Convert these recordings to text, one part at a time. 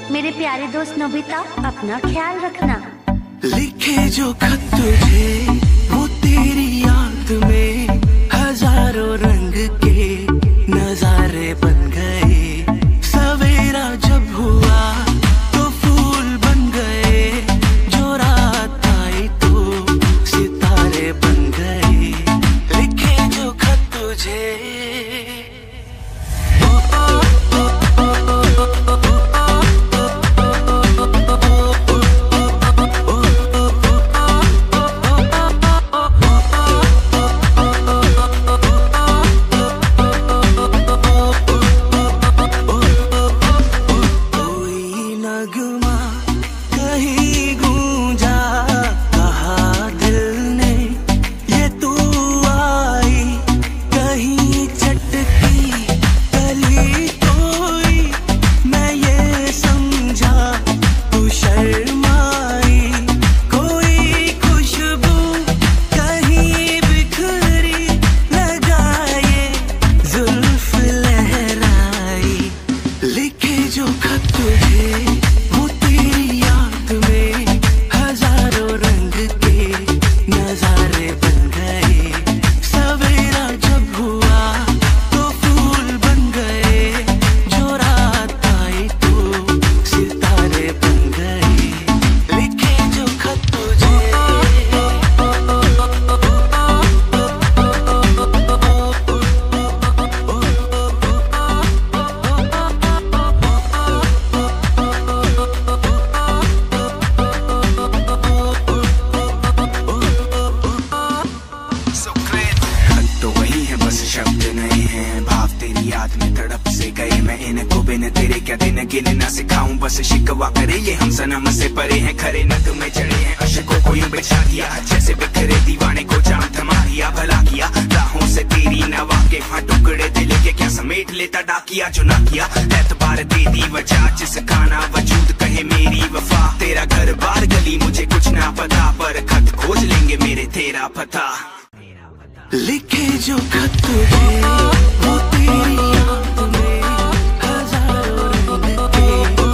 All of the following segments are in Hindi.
मेरे प्यारे दोस्त नोबिता, अपना ख्याल रखना। लिखे जो खत तुझे वो तेरी याद में हजारों रंग के नजारे बन गए। सवेरा जब हुआ तो फूल बन गए, जो रात आई तो सितारे बन गए। लिखे जो खत तुझे लिखे जो खत तुझे वो तेरी याद में हजारों रंग के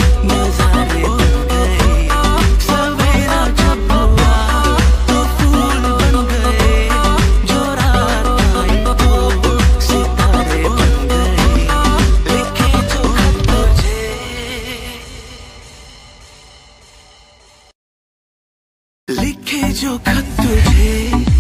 नजारे बन गए। सवेरा जब हुआ तो फूल बन गए, जो रात आई तो सितारे बन गए। लिखे जो खत तुझे लिखे जो खत तुझे